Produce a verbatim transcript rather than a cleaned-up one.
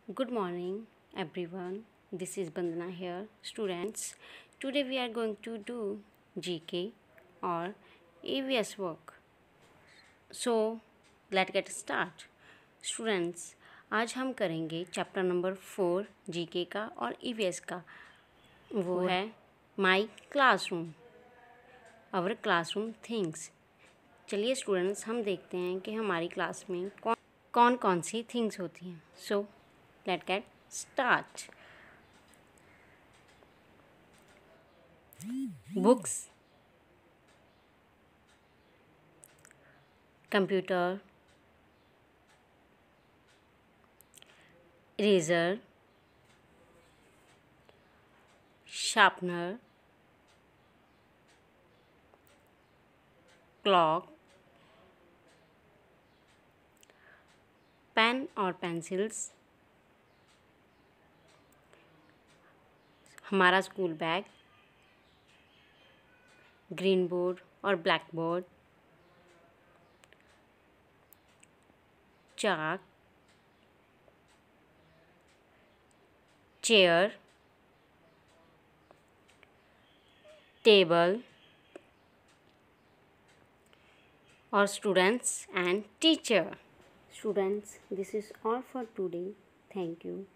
Good morning, everyone. This is Bandana here. Students, today we are going to do G K or E V S work. So, let's get start. Students, आज हम करेंगे chapter number four G के का और E V S का। वो है my classroom, our classroom things. चलिए स्टूडेंट्स, हम देखते हैं कि हमारी क्लास में कौन कौन कौन सी थिंग्स होती हैं। So let get start. Books, computer, eraser, sharpener, clock, pen और पेंसिल्स, हमारा स्कूल बैग, ग्रीन बोर्ड और black board, chalk, chair, table और students and teacher. Students, this is all for today. Thank you.